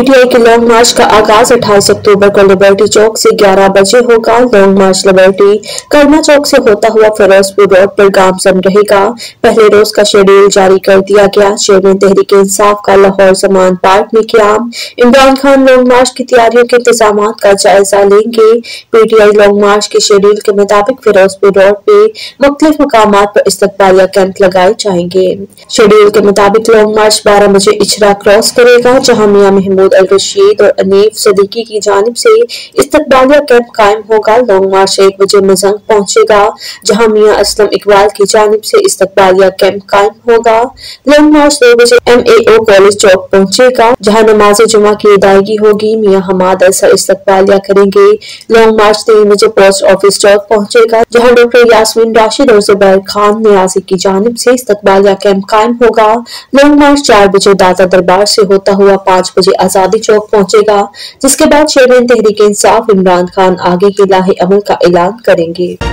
PTI के long मार्च का आगाज 28 अक्टूबर को लिबर्टी चौक से 11 बजे होगा। लॉन्ग मार्च लिबर्टी कर्मा चौक से होता हुआ फिरोजपुर रोड पर गामसम रहेगा। पहले रोज का शेड्यूल जारी कर दिया गया। चेयरमैन तहरीक इंसाफ का लाहौर समान पार्क में क़याम। इमरान खान लॉन्ग मार्च की तैयारियों के इंतजाम का जायजा लेंगे। पीटीआई लॉन्ग मार्च के शेड्यूल के मुताबिक फिरोजपुर रोड पे मुख्तलिफ मकामात पर इस्तकबालिया कैंप लगाए जाएंगे। शेड्यूल के मुताबिक लॉन्ग मार्च 12 बजे इचरा क्रॉस करेगा, जहां मियां महमूद अल रशीद और अनीफ सदीकी की जानिब से इस्तकबालिया कैंप कायम होगा। लॉन्ग मार्च 1 बजे मजंग पहुंचेगा, जहां मियां असलम इकबाल की जानिब से इस्तकबालिया कैंप कायम होगा। लॉन्ग मार्च 2 बजे MAO कॉलेज चौक पहुंचेगा, जहां नमाज जुमा की अदायगी होगी। मियां हमाद असर इस्तकबालिया करेंगे। लॉन्ग मार्च 3 बजे पोस्ट ऑफिस चौक पहुंचेगा, जहां डॉक्टर यास्मीन राशिद और जुबैर खान नियाजी की जानिब से इस्तकबालिया कैंप कायम होगा। लॉन्ग मार्च 4 बजे दाता दरबार से होता हुआ 5 बजे आजादी चौक पहुंचेगा, जिसके बाद चेयरमैन तहरीक इंसाफ इमरान खान आगे के लाहे अमल का ऐलान करेंगे।